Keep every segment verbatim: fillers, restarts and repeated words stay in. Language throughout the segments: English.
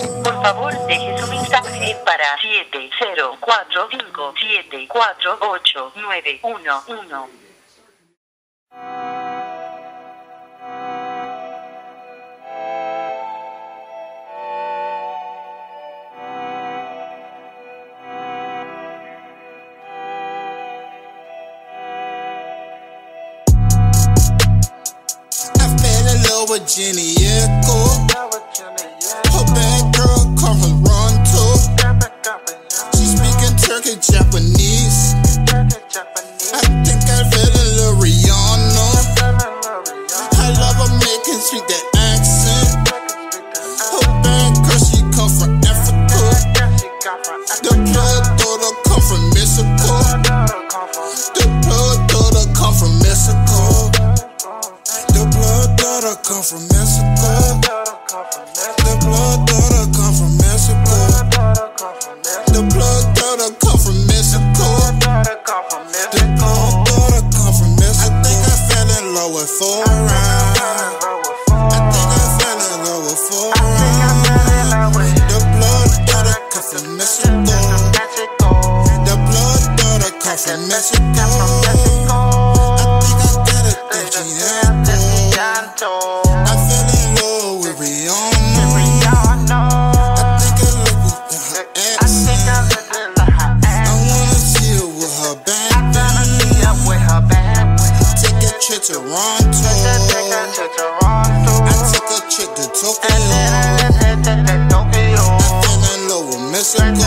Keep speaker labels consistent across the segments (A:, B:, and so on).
A: Por favor, deje su mensaje para siete cero cuatro cinco siete cuatro ocho nueve uno uno.
B: With Jenny Echo, her bad girl come from Toronto. She speaking Turkish, Japanese. I think I fell in love with Rihanna. I love her making sweet that accent. Her bad girl, she come from Africa. The plug daughter come from Mexico. The plug daughter come from Mexico. The blood daughter come from Mexico. The blood daughter come from Mexico. The blood daughter come from Mexico. The blood daughter come from Mexico. I think I fell in love with foreign. I think I fell in love with foreign. The blood daughter come from Mexico. The blood daughter come from Mexico. I think I got it, Gianto. I fell in love with Rihanna. I think I look with her accent. I wanna see her with her baby. Take a trip to Toronto. I took a trip to Tokyo. I fell in love with Mexico.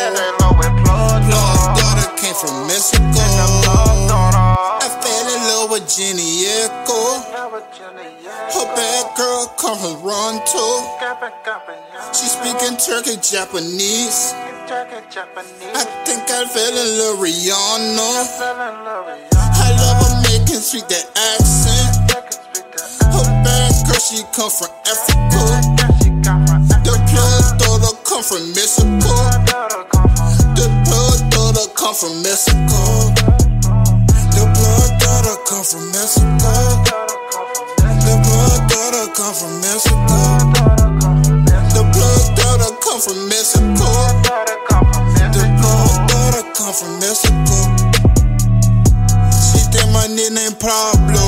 B: Blood daughter came from Mexico. I fell in love with Jenny Echo. Her bad girl come from Toronto. She speaking Turkish, Japanese. I think I fell in love with Rihanna. I love her making sweet that accent. Her bad girl, she come from Africa. The plug daughter come from Mexico. The plug daughter come from Mexico. The blood daughter come from Mexico. The blood daughter come from Mexico. The blood daughter come from Mexico. The blood daughter come from Mexico. She think my nickname Pablo,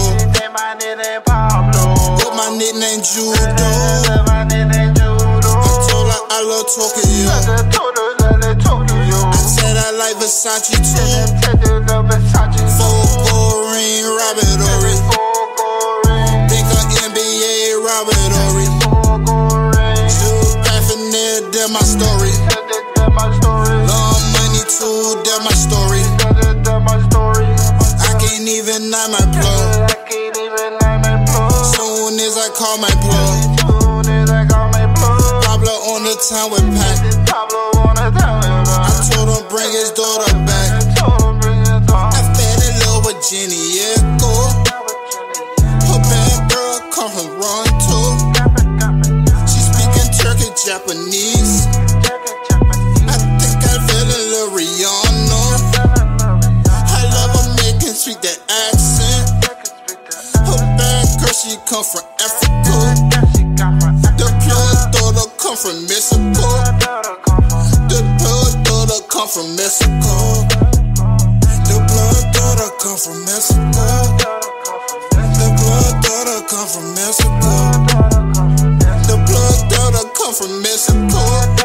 B: but my nickname Judo. I told her I love Tokyo. I said I like Versace too. Four gold ring, Robert Think of N B A, Robert Ory. Two paraphernalia, that's my story. Long money too, that's my story. I can't even name my plug. Soon as I call my plug. Pablo on the town with Pac. I told him bring his daughter back. I fell in love with Jenny Echo. Her bad girl come from Toronto. She speaking Turkish, Japanese. I think I fell in love with Rihanna. I love her making sweet that accent. Her bad girl, she come from Africa. The plug daughter come from Mexico. The blood daughter come from Mexico. The blood daughter come from Mexico. The blood daughter come from Mexico. The blood daughter come from Mexico.